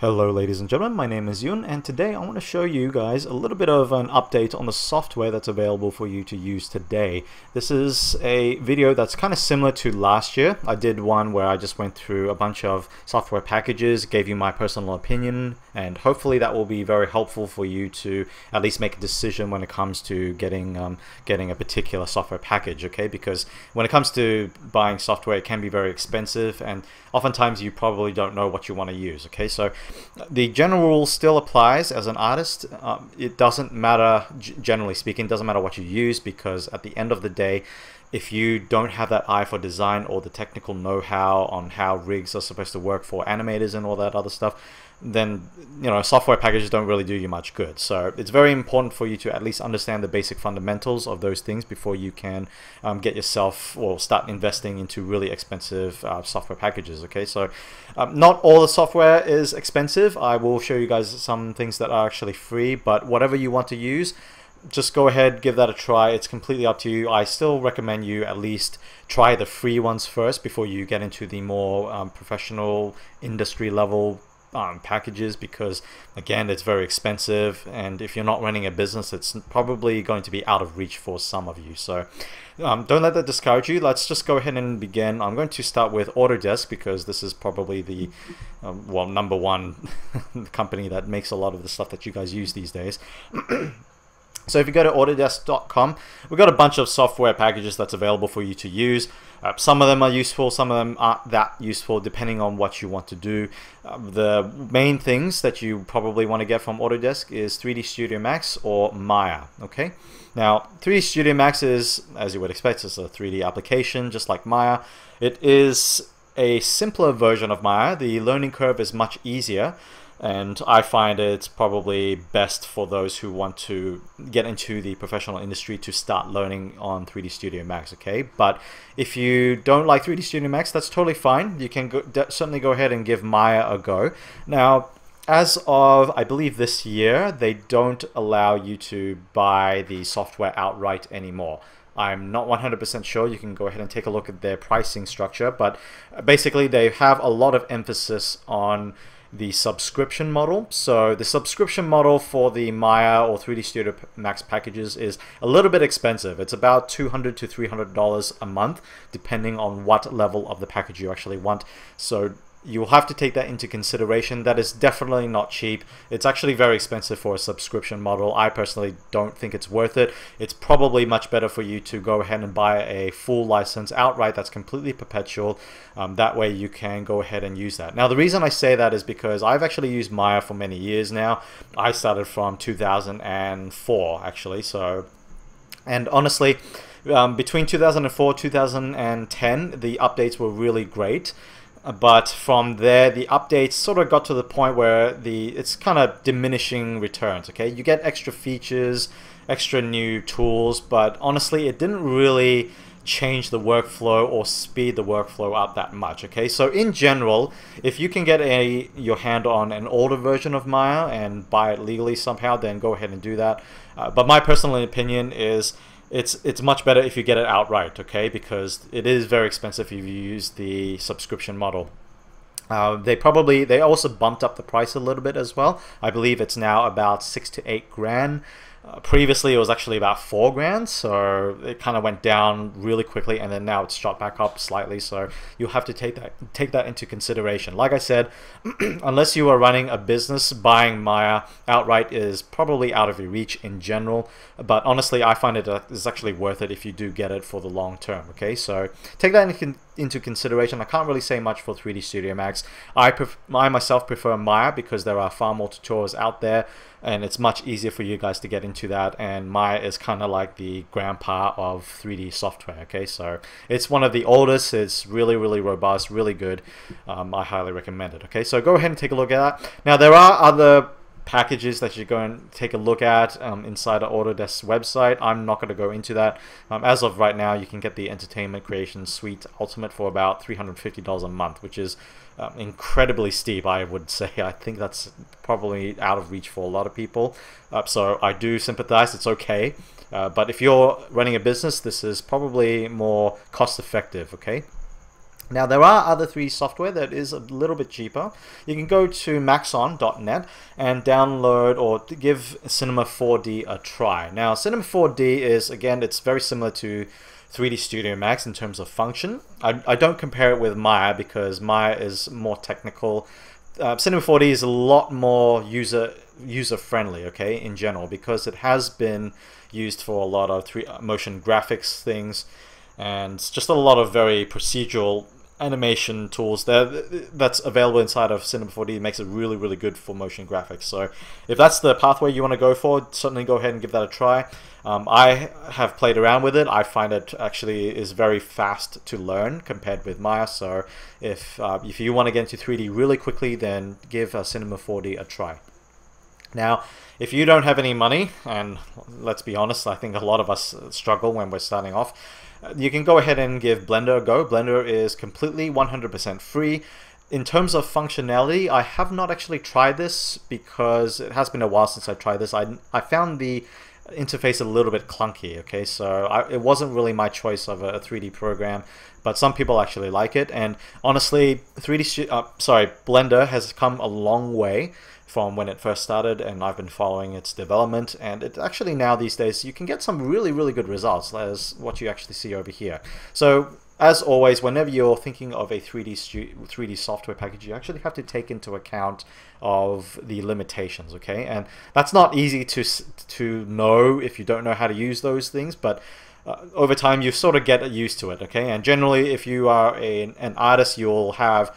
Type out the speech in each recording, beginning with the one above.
Hello ladies and gentlemen, my name is Yun, and today I want to show you guys a little bit of an update on the software that's available for you to use today. This is a video that's kind of similar to last year. I did one where I just went through a bunch of software packages, gave you my personal opinion, and hopefully that will be very helpful for you to at least make a decision when it comes to getting a particular software package, okay? Because when it comes to buying software, it can be very expensive, and oftentimes you probably don't know what you want to use, okay? So the general rule still applies as an artist. It doesn't matter, generally speaking, doesn't matter what you use, because at the end of the day, if you don't have that eye for design or the technical know-how on how rigs are supposed to work for animators and all that other stuff, then software packages don't really do you much good. So it's very important for you to at least understand the basic fundamentals of those things before you can get yourself or start investing into really expensive software packages. Okay, so not all the software is expensive. I will show you guys some things that are actually free, but whatever you want to use, just go ahead, give that a try. It's completely up to you. I still recommend you at least try the free ones first before you get into the more professional industry level packages, because again, it's very expensive, and if you're not running a business, it's probably going to be out of reach for some of you. So don't let that discourage you. Let's just go ahead and begin. I'm going to start with Autodesk, because this is probably the number one company that makes a lot of the stuff that you guys use these days. So if you go to Autodesk.com, we've got a bunch of software packages that's available for you to use. Some of them are useful, some of them aren't that useful, depending on what you want to do. The main things that you probably want to get from Autodesk is 3D Studio Max or Maya. Okay, now 3D Studio Max is, as you would expect, it's a 3D application just like Maya. It is a simpler version of Maya. The learning curve is much easier, and I find it's probably best for those who want to get into the professional industry to start learning on 3D Studio Max, okay? But if you don't like 3D Studio Max, that's totally fine. You can certainly go ahead and give Maya a go. Now, as of, I believe, this year, they don't allow you to buy the software outright anymore. I'm not 100% sure. You can go ahead and take a look at their pricing structure, but basically they have a lot of emphasis on the subscription model. So the subscription model for the Maya or 3D Studio Max packages is a little bit expensive. It's about $200 to $300 a month, depending on what level of the package you actually want. So you'll have to take that into consideration. That is definitely not cheap. It's actually very expensive for a subscription model. I personally don't think it's worth it. It's probably much better for you to go ahead and buy a full license outright that's completely perpetual. That way you can go ahead and use that. Now, the reason I say that is because I've actually used Maya for many years now. I started from 2004 actually. So, and honestly, between 2004 2010, the updates were really great. But from there, the updates sort of got to the point where it's kind of diminishing returns, okay? You get extra features, extra new tools, but honestly, it didn't really change the workflow or speed the workflow up that much, okay? So in general, if you can get your hand on an older version of Maya and buy it legally somehow, then go ahead and do that. But my personal opinion is it's much better if you get it outright, okay? Because it is very expensive if you use the subscription model. They also bumped up the price a little bit as well. I believe it's now about 6 to 8 grand. Previously, it was actually about 4 grand, so it kind of went down really quickly, and then now it's shot back up slightly. So you'll have to take that into consideration. Like I said, unless you are running a business, buying Maya outright is probably out of your reach in general. But honestly, I find it is actually worth it if you do get it for the long term. Okay, so take that into consideration. I can't really say much for 3D Studio Max. I myself prefer Maya because there are far more tutorials out there, and it's much easier for you guys to get into that, and Maya is kind of like the grandpa of 3D software, okay? So it's one of the oldest, it's really, really robust, really good. I highly recommend it, okay? So go ahead and take a look at that. Now, there are other packages that you go and take a look at inside the Autodesk website. I'm not going to go into that. As of right now, you can get the Entertainment Creation Suite Ultimate for about $350 a month, which is incredibly steep, I would say. I think that's probably out of reach for a lot of people. So I do sympathize. It's okay. But if you're running a business, this is probably more cost effective, okay? Now, there are other 3D software that is a little bit cheaper. You can go to maxon.net and download or give Cinema 4D a try. Now, Cinema 4D is, again, it's very similar to 3D Studio Max in terms of function. I don't compare it with Maya because Maya is more technical. Cinema 4D is a lot more user-friendly, okay, in general, because it has been used for a lot of motion graphics things, and just a lot of very procedural animation tools that's available inside of Cinema 4D. Makes it really, really good for motion graphics. So if that's the pathway you want to go for, certainly go ahead and give that a try. I have played around with it. I find it actually is very fast to learn compared with Maya. So if you want to get into 3D really quickly, then give Cinema 4D a try. Now, if you don't have any money, and let's be honest, I think a lot of us struggle when we're starting off, you can go ahead and give Blender a go. Blender is completely 100% free. In terms of functionality, I have not actually tried this because it has been a while since I tried this. I found the interface a little bit clunky, okay? So it wasn't really my choice of a 3D program, but some people actually like it. And honestly, Blender has come a long way from when it first started, and I've been following its development, and it actually now these days you can get some really, really good results, as what you actually see over here. So as always, whenever you're thinking of a 3D software package, you actually have to take into account of the limitations, okay? And that's not easy to know if you don't know how to use those things, but over time you sort of get used to it, okay? And generally, if you are an artist, you'll have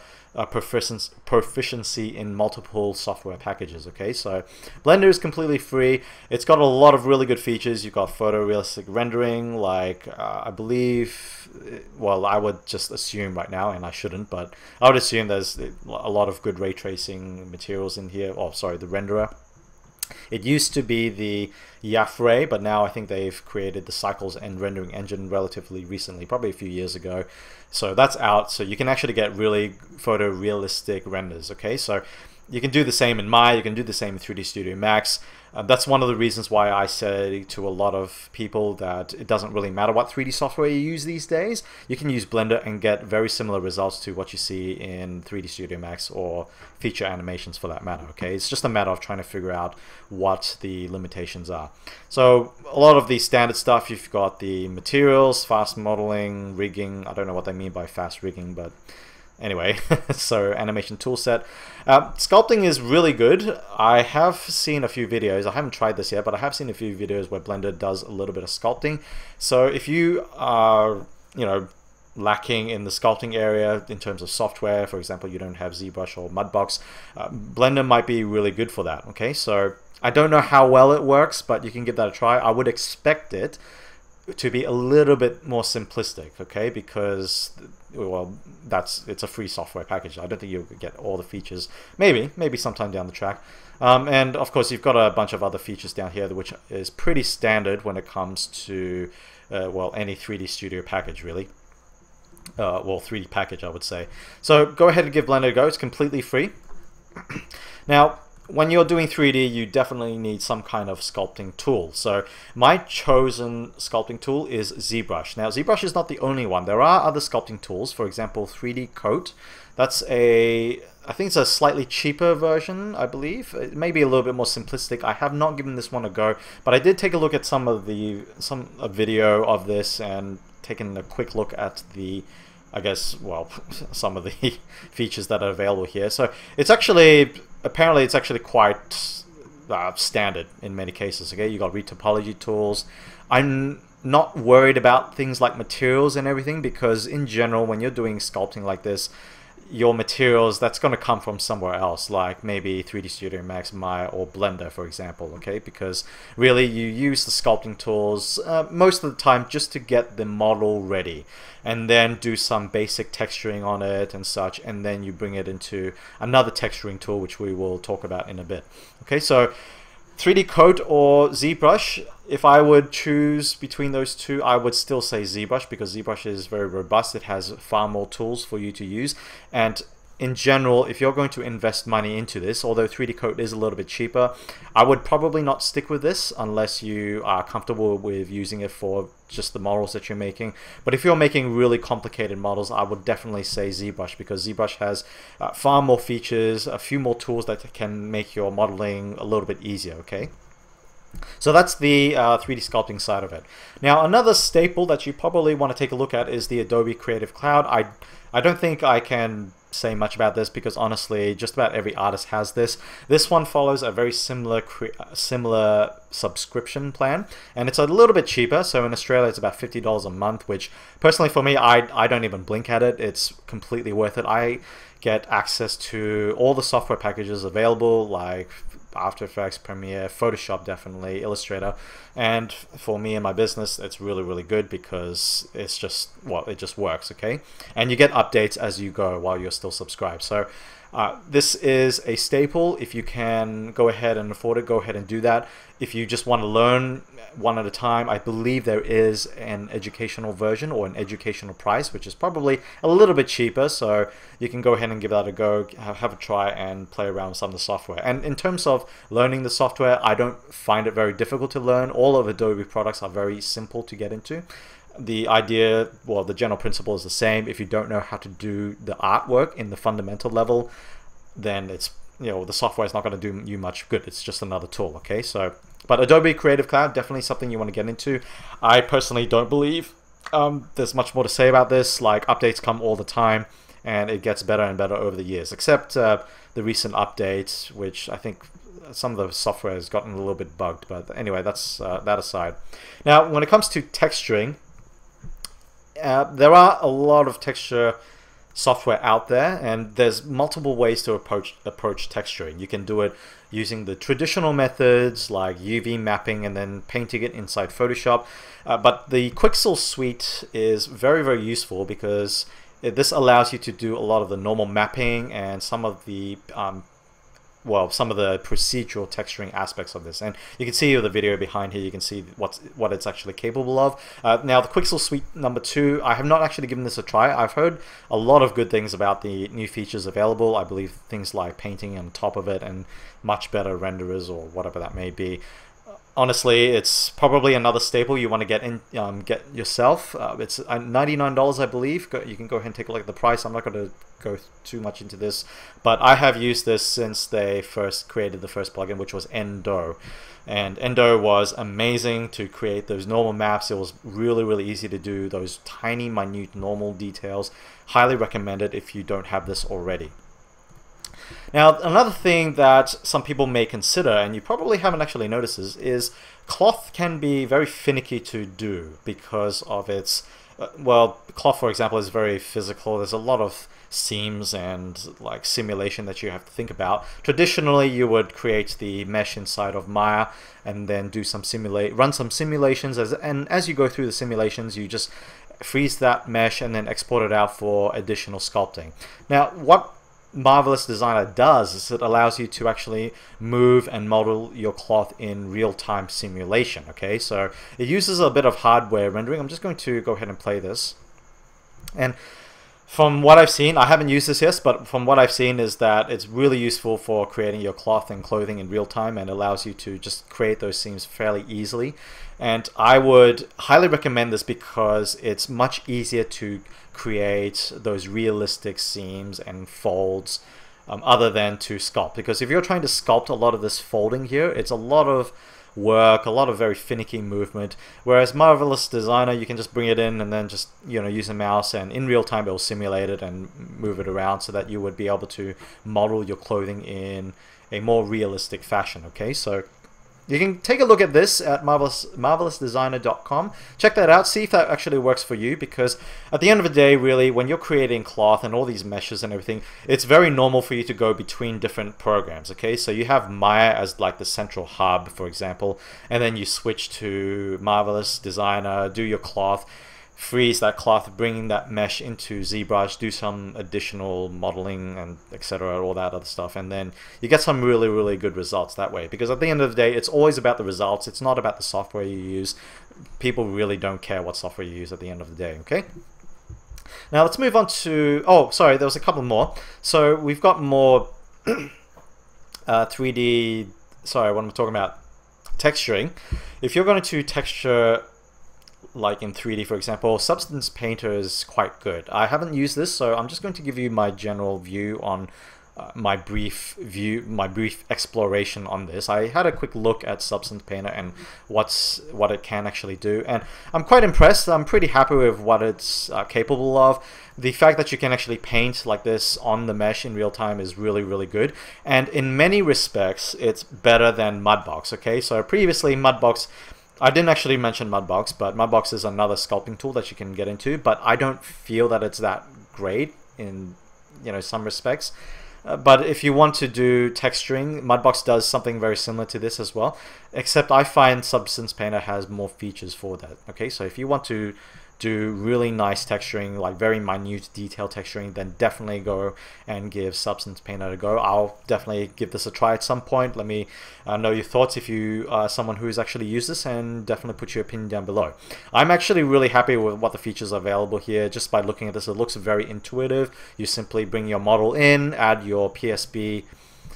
proficiency in multiple software packages, okay? So Blender is completely free. It's got a lot of really good features. You've got photorealistic rendering, like I believe, well, I would just assume right now, and I shouldn't, but I would assume there's a lot of good ray tracing materials in here. Oh, sorry, the renderer. It used to be the Yafray, but now I think they've created the Cycles and rendering engine relatively recently, probably a few years ago. So that's out, so you can actually get really photorealistic renders, okay? So you can do the same in Maya, you can do the same in 3D Studio Max. That's one of the reasons why I say to a lot of people that it doesn't really matter what 3D software you use these days. You can use Blender and get very similar results to what you see in 3D Studio Max or feature animations for that matter, okay? It's just a matter of trying to figure out what the limitations are. So a lot of the standard stuff, you've got the materials, fast modeling, rigging. I don't know what they mean by fast rigging, but anyway, so animation toolset. Sculpting is really good. I have seen a few videos. I haven't tried this yet, but I have seen a few videos where Blender does a little bit of sculpting. So if you are, lacking in the sculpting area in terms of software, for example, you don't have ZBrush or Mudbox, Blender might be really good for that, okay? So I don't know how well it works, but you can give that a try. I would expect it to be a little bit more simplistic, okay? Because, well, it's a free software package. I don't think you'll get all the features. Maybe sometime down the track. And of course, you've got a bunch of other features down here, which is pretty standard when it comes to, well, any 3D Studio package, really. Well, 3D package, I would say. So go ahead and give Blender a go. It's completely free. Now, when you're doing 3D, you definitely need some kind of sculpting tool. So my chosen sculpting tool is ZBrush. Now, ZBrush is not the only one. There are other sculpting tools. For example, 3D Coat. That's I think it's a slightly cheaper version, I believe. It may be a little bit more simplistic. I have not given this one a go, but I did take a look at a video of this and taken a quick look at the, I guess, well, some of the features that are available here. So it's actually, apparently it's actually quite standard in many cases, okay? You got retopology tools. I'm not worried about things like materials and everything, because in general, when you're doing sculpting like this, your materials, that's going to come from somewhere else, like maybe 3D Studio Max, Maya, or Blender, for example, okay? Because really, you use the sculpting tools most of the time just to get the model ready, and then do some basic texturing on it and such, and then you bring it into another texturing tool, which we will talk about in a bit. Okay, so 3D Coat or ZBrush, if I would choose between those two, I would still say ZBrush, because ZBrush is very robust. It has far more tools for you to use, and in general, if you're going to invest money into this, although 3D Coat is a little bit cheaper, I would probably not stick with this unless you are comfortable with using it for just the models that you're making. But if you're making really complicated models, I would definitely say ZBrush, because ZBrush has far more features, a few more tools that can make your modeling a little bit easier, okay? So that's the 3D sculpting side of it. Now, another staple that you probably want to take a look at is the Adobe Creative Cloud. I don't think I can say much about this because honestly just about every artist has this. This one follows a very similar subscription plan, and it's a little bit cheaper. So in Australia it's about $50 a month, which personally for me, I don't even blink at it. It's completely worth it. I get access to all the software packages available, like After Effects, Premiere, Photoshop, definitely, Illustrator. And for me and my business, it's really, really good because it's just, well, it just works, okay? And you get updates as you go while you're still subscribed. So this is a staple. If you can go ahead and afford it, go ahead and do that. If you just want to learn one at a time, I believe there is an educational version or an educational price, which is probably a little bit cheaper. So you can go ahead and give that a go, have a try and play around with some of the software. And in terms of learning the software, I don't find it very difficult to learn. All of Adobe products are very simple to get into. The idea, well, the general principle is the same. If you don't know how to do the artwork in the fundamental level, then it's, you know, the software is not going to do you much good. It's just another tool, okay? So, but Adobe Creative Cloud, definitely something you want to get into. I personally don't believe there's much more to say about this. Like, updates come all the time, and it gets better and better over the years, except the recent update, which I think some of the software has gotten a little bit bugged. But anyway, that's that aside. Now, when it comes to texturing, there are a lot of texture software out there, and there's multiple ways to approach texturing. You can do it using the traditional methods like UV mapping and then painting it inside Photoshop. But the Quixel Suite is very, very useful because this allows you to do a lot of the normal mapping and some of the some of the procedural texturing aspects of this. And you can see the video behind here, you can see what it's actually capable of. Now, the Quixel Suite number 2, I have not actually given this a try. I've heard a lot of good things about the new features available. I believe things like painting on top of it and much better renderers or whatever that may be. Honestly, it's probably another staple you want to get yourself. It's $99, I believe. You can go ahead and take a look at the price. I'm not going to go too much into this, but I have used this since they first created the first plugin, which was Endo. And Endo was amazing to create those normal maps. It was really, really easy to do those tiny, minute, normal details. Highly recommend it if you don't have this already. Now, another thing that some people may consider, and you probably haven't actually noticed, is cloth can be very finicky to do because of its, well, cloth, for example, is very physical. There's a lot of seams and like simulation that you have to think about. Traditionally, you would create the mesh inside of Maya and then do some run some simulations, and as you go through the simulations, you just freeze that mesh and then export it out for additional sculpting. Now, what Marvelous Designer does is it allows you to actually move and model your cloth in real-time simulation, okay? So it uses a bit of hardware rendering. I'm just going to go ahead and play this. And from what I've seen, I haven't used this yet, but from what I've seen is that it's really useful for creating your cloth and clothing in real time and allows you to just create those seams fairly easily. And I would highly recommend this because it's much easier to create those realistic seams and folds other than to sculpt. Because if you're trying to sculpt a lot of this folding here, it's a lot of work, a lot of very finicky movement, whereas Marvelous Designer, you can just bring it in and then just, you know, use a mouse, and in real time it will simulate it and move it around so that you would be able to model your clothing in a more realistic fashion, okay? So you can take a look at this at marvelousdesigner.com. Check that out, see if that actually works for you, because at the end of the day, really, when you're creating cloth and all these meshes and everything, it's very normal for you to go between different programs, okay? So you have Maya as like the central hub, for example, and then you switch to Marvelous Designer, do your cloth, freeze that cloth, bringing that mesh into ZBrush, do some additional modeling and etc., all that other stuff, and then you get some really, really good results that way. Because at the end of the day, it's always about the results. It's not about the software you use. People really don't care what software you use at the end of the day, okay? Now let's move on to, oh sorry, there was a couple more. So we've got more 3D, sorry, what am I talking about? Texturing. If you're going to texture like in 3D, for example, Substance Painter is quite good. I haven't used this, so I'm just going to give you my general view on my brief exploration on this. I had a quick look at Substance Painter and what it can actually do, and I'm quite impressed. I'm pretty happy with what it's capable of. The fact that you can actually paint like this on the mesh in real time is really, really good. And in many respects, it's better than Mudbox, okay? So previously, Mudbox, I didn't actually mention Mudbox, but Mudbox is another sculpting tool that you can get into, but I don't feel that it's that great in, you know, some respects. But if you want to do texturing, Mudbox does something very similar to this as well, except I find Substance Painter has more features for that, okay? So if you want to do really nice texturing, like very minute detail texturing, then definitely go and give Substance Painter a go. I'll definitely give this a try at some point. Let me know your thoughts if you are someone who's actually used this, and definitely put your opinion down below. I'm actually really happy with what the features are available here. Just by looking at this, it looks very intuitive. You simply bring your model in, add your PBR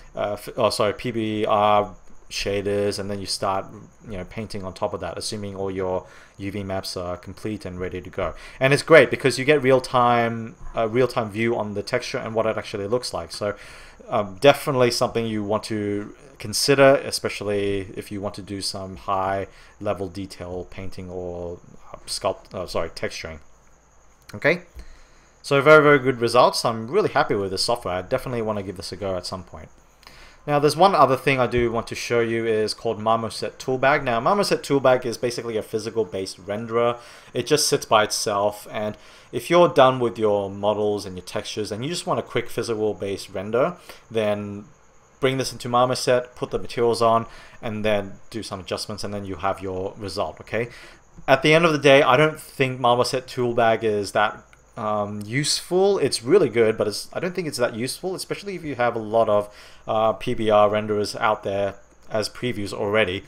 shaders, and then you start, you know, painting on top of that, assuming all your UV maps are complete and ready to go. And it's great because you get real-time view on the texture and what it actually looks like. So definitely something you want to consider, especially if you want to do some high-level detail painting or texturing. Okay, so very, very good results. I'm really happy with this software. I definitely want to give this a go at some point. Now there's one other thing I do want to show you, is called Marmoset Toolbag. Now Marmoset Toolbag is basically a physical based renderer. It just sits by itself, and if you're done with your models and your textures and you just want a quick physical based render, then bring this into Marmoset, put the materials on, and then do some adjustments, and then you have your result, okay? At the end of the day, I don't think Marmoset Toolbag is that useful. It's really good, but I don't think it's that useful, especially if you have a lot of PBR renderers out there as previews already.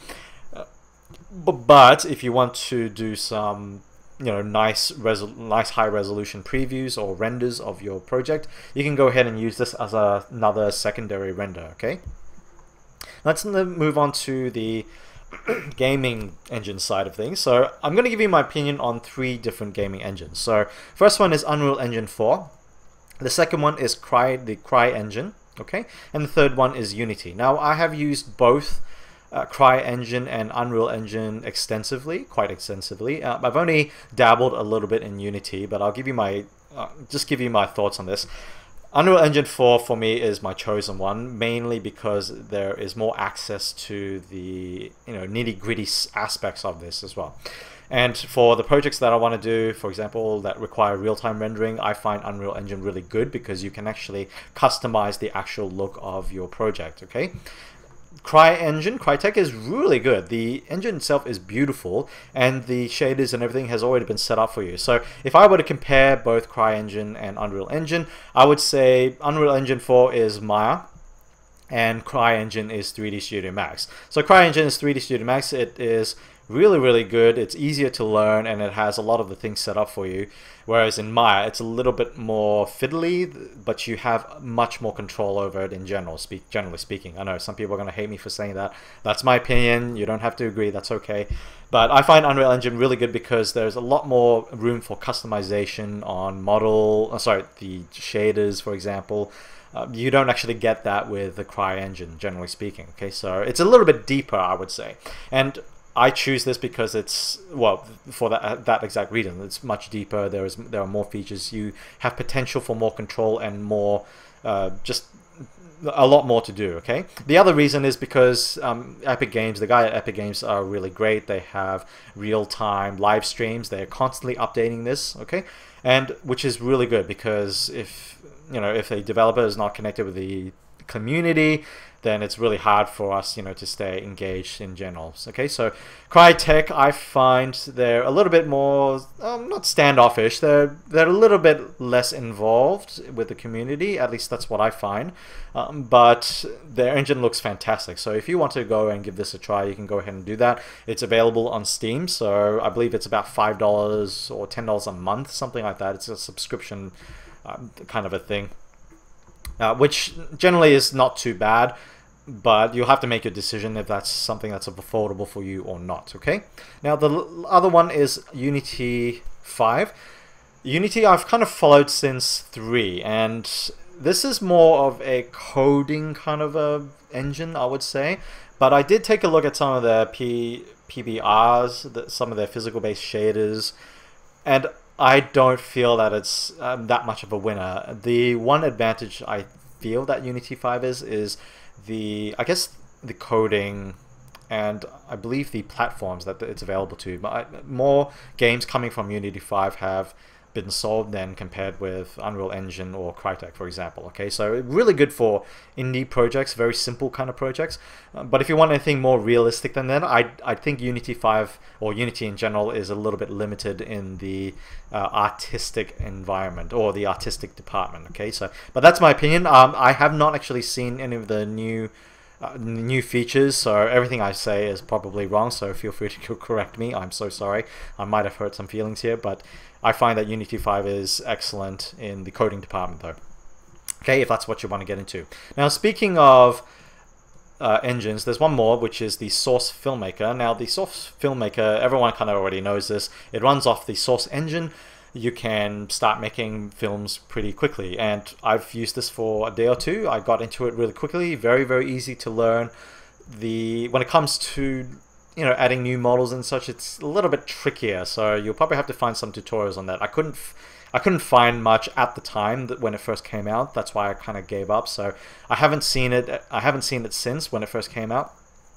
But if you want to do some, you know, nice high resolution previews or renders of your project, you can go ahead and use this as another secondary render. Okay, let's move on to the gaming engine side of things. So I'm going to give you my opinion on 3 different gaming engines. So first one is Unreal Engine 4. The second one is the Cryengine, okay, and the third one is Unity. Now I have used both Cryengine and Unreal Engine quite extensively. I've only dabbled a little bit in Unity, but I'll give you my just give you my thoughts on this. Unreal Engine 4 for me is my chosen one, mainly because there is more access to the, you know, nitty-gritty aspects of this as well. And for the projects that I want to do, for example, that require real-time rendering, I find Unreal Engine really good because you can actually customize the actual look of your project, okay? Crytek is really good. The engine itself is beautiful, and the shaders and everything has already been set up for you. So if I were to compare both Cryengine and Unreal Engine, I would say Unreal Engine 4 is Maya, and Cryengine is 3D Studio Max. So Cryengine is 3D Studio Max. It is really, really good. It's easier to learn, and it has a lot of the things set up for you. Whereas in Maya, it's a little bit more fiddly, but you have much more control over it in generally speaking. I know some people are going to hate me for saying that. That's my opinion. You don't have to agree. That's okay. But I find Unreal Engine really good because there's a lot more room for customization on the shaders, for example. You don't actually get that with the Cryengine, generally speaking. Okay, so it's a little bit deeper, I would say. And I choose this because it's, well, for that exact reason. It's much deeper. There are more features. You have potential for more control and more, just a lot more to do. Okay. The other reason is because Epic Games, the guy at Epic Games are really great. They have real-time live streams. They're constantly updating this. Okay, and which is really good because if a developer is not connected with the community, then it's really hard for us, to stay engaged in general. Okay, so Crytek, I find they're a little bit more, not standoffish, they're a little bit less involved with the community, at least that's what I find, but their engine looks fantastic. So if you want to go and give this a try, you can go ahead and do that. It's available on Steam, so I believe it's about $5 or $10 a month, something like that. It's a subscription kind of a thing, which generally is not too bad, but you'll have to make your decision if that's something that's affordable for you or not. Okay, now the other one is Unity 5. Unity I've kind of followed since 3, and this is more of a coding kind of a engine, I would say, but I did take a look at some of their PBRs, some of their physical based shaders, and I don't feel that it's that much of a winner. The one advantage I feel that Unity 5 is I guess the coding, and I believe the platforms that it's available to. But more games coming from Unity 5 have been solved than compared with Unreal Engine or Crytek, for example. Okay, so really good for indie projects, very simple kind of projects. But if you want anything more realistic than that, I think Unity 5 or Unity in general is a little bit limited in the artistic environment or the artistic department. Okay, so but that's my opinion. I have not actually seen any of the new features, so everything I say is probably wrong, so feel free to correct me. I'm so sorry. I might have hurt some feelings here, but I find that Unity 5 is excellent in the coding department though. Okay, if that's what you want to get into. Now, speaking of engines, there's one more, which is the Source Filmmaker. Now, the Source Filmmaker, everyone kind of already knows this. It runs off the Source engine. You can start making films pretty quickly, and I've used this for a day or two. I got into it really quickly, very, very easy to learn. When it comes to adding new models and such, it's a little bit trickier, so you'll probably have to find some tutorials on that. I couldn't find much at the time when it first came out. That's why I kind of gave up. So I haven't seen it since when it first came out.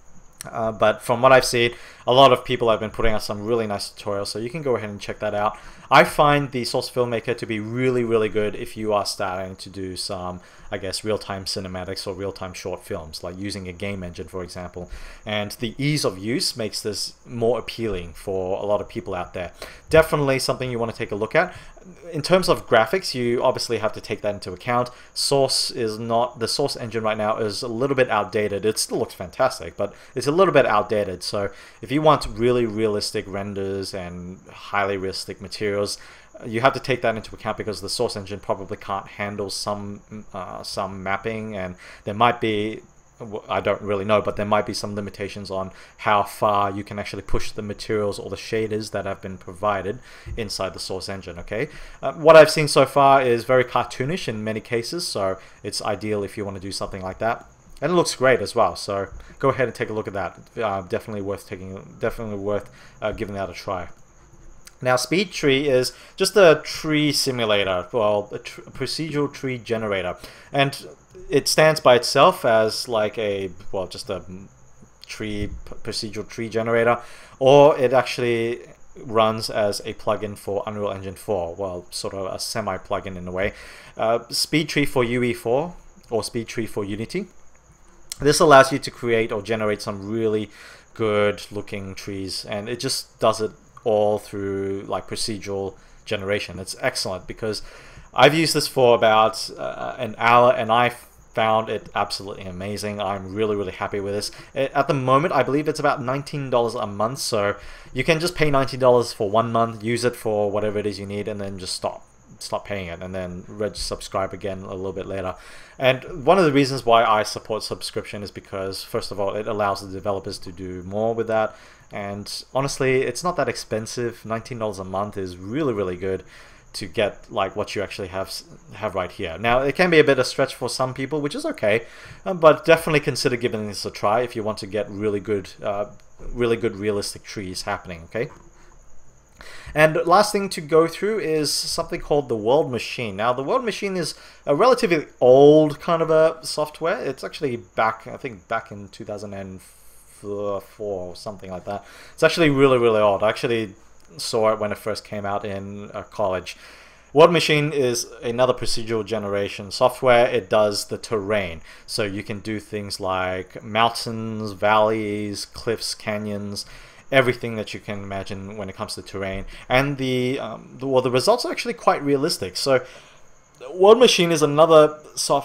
But from what I've seen, a lot of people have been putting out some really nice tutorials, so you can go ahead and check that out. I find the Source Filmmaker to be really, really good if you are starting to do some, I guess, real-time cinematics or real-time short films, like using a game engine, for example. And the ease of use makes this more appealing for a lot of people out there. Definitely something you want to take a look at. In terms of graphics, you obviously have to take that into account. The Source engine right now is a little bit outdated. It still looks fantastic, but it's a little bit outdated. So if you want really realistic renders and highly realistic materials, you have to take that into account, because the Source engine probably can't handle some mapping, and there might be, I don't really know, but there might be some limitations on how far you can actually push the materials or the shaders that have been provided inside the Source engine. Okay, what I've seen so far is very cartoonish in many cases, so it's ideal if you want to do something like that, and it looks great as well. So go ahead and take a look at that. Definitely worth giving that a try. Now, SpeedTree is just a tree simulator, well, a procedural tree generator, and it stands by itself as like just a procedural tree generator, or it actually runs as a plugin for Unreal Engine 4, well, sort of a semi-plugin in a way. SpeedTree for UE4 or SpeedTree for Unity. This allows you to create or generate some really good looking trees, and it just does it all through like procedural generation. It's excellent because I've used this for about an hour, and I found it absolutely amazing. I'm really, really happy with this. At the moment, I believe it's about $19 a month, so you can just pay $19 for 1 month, use it for whatever it is you need, and then just stop paying it, and then subscribe again a little bit later. And one of the reasons why I support subscription is because, first of all, it allows the developers to do more with that, and honestly, it's not that expensive. $19 a month is really, really good to get like what you actually have right here. Now, it can be a bit of a stretch for some people, which is okay, but definitely consider giving this a try if you want to get really good realistic trees happening. Okay. And last thing to go through is something called the World Machine. Now, the World Machine is a relatively old kind of a software. It's actually back, I think, back in 2004 or something like that. It's actually really, really old. I actually saw it when it first came out in college. Word Machine is another procedural generation software. It does the terrain. So you can do things like mountains, valleys, cliffs, canyons, everything that you can imagine when it comes to terrain. And the results are actually quite realistic. So Word Machine is another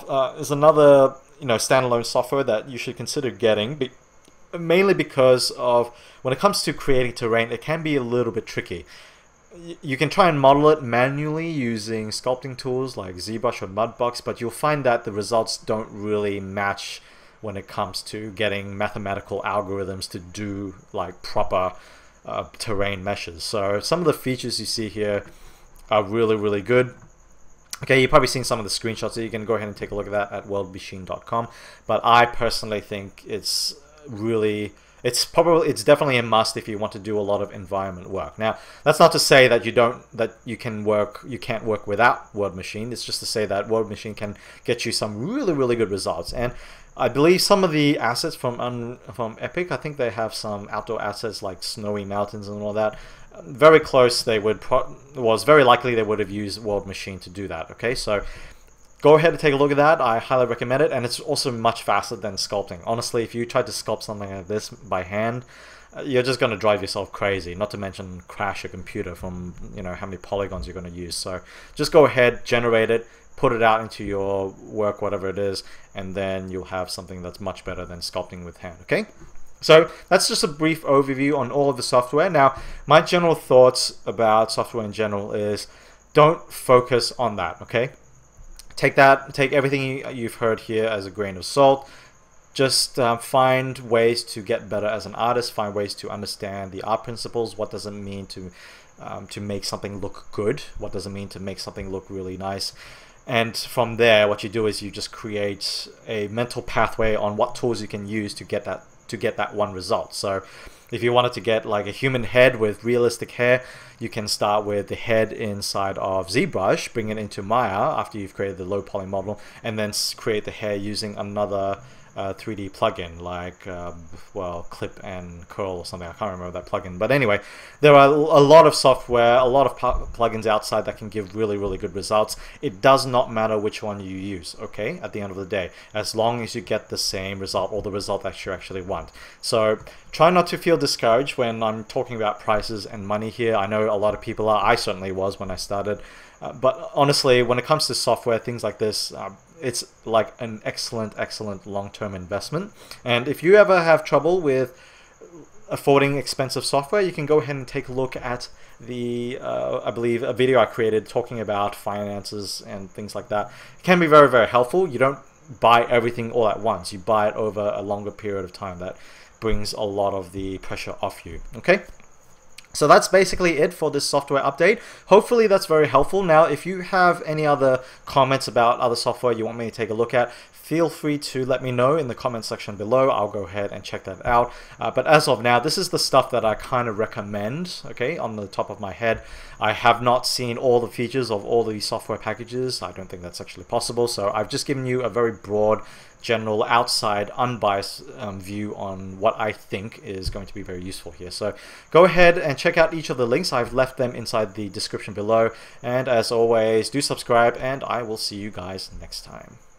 standalone software that you should consider getting, mainly because of when it comes to creating terrain, it can be a little bit tricky. You can try and model it manually using sculpting tools like zBrush or Mudbox, but you'll find that the results don't really match when it comes to getting mathematical algorithms to do like proper terrain meshes. So some of the features you see here are really, really good. Okay, you've probably seen some of the screenshots, so you can go ahead and take a look at that at wordmachine.com. But I personally think it's definitely a must if you want to do a lot of environment work. Now, that's not to say that you can't work without Word Machine. It's just to say that Word Machine can get you some really, really good results. And I believe some of the assets from Epic, I think they have some outdoor assets like snowy mountains and all that. Very close. Was very likely they would have used Word Machine to do that. Okay, so go ahead and take a look at that. I highly recommend it, and it's also much faster than sculpting. Honestly, if you try to sculpt something like this by hand, you're just going to drive yourself crazy, not to mention crash your computer from how many polygons you're going to use. So just go ahead, generate it, put it out into your work, whatever it is, and then you'll have something that's much better than sculpting with hand. Okay, so that's just a brief overview on all of the software. Now, my general thoughts about software in general is don't focus on that. Okay, take everything you've heard here as a grain of salt. Just find ways to get better as an artist. Find ways to understand the art principles. What does it mean to make something look good? What does it mean to make something look really nice? And from there, what you do is you just create a mental pathway on what tools you can use to get that one result. So if you wanted to get like a human head with realistic hair, you can start with the head inside of zBrush, bring it into Maya after you've created the low poly model, and then create the hair using another 3D plugin like Clip and Curl or something. I can't remember that plugin, but anyway, there are a lot of software, a lot of plugins outside that can give really, really good results. It does not matter which one you use, okay, at the end of the day, as long as you get the same result or the result that you actually want. So try not to feel discouraged when I'm talking about prices and money here. I know a lot of people are. I certainly was when I started. But honestly, when it comes to software, things like this, it's like an excellent long-term investment. And if you ever have trouble with affording expensive software, you can go ahead and take a look at I believe a video I created talking about finances and things like that. It can be very, very helpful. You don't buy everything all at once. You buy it over a longer period of time. That brings a lot of the pressure off you. Okay? So that's basically it for this software update. Hopefully that's very helpful. Now, if you have any other comments about other software you want me to take a look at, feel free to let me know in the comment section below. I'll go ahead and check that out. But as of now, this is the stuff that I kind of recommend, okay, on the top of my head. I have not seen all the features of all the software packages. I don't think that's actually possible. So I've just given you a very broad, general, outside, unbiased view on what I think is going to be very useful here. So go ahead and check out each of the links. I've left them inside the description below. And as always, do subscribe, and I will see you guys next time.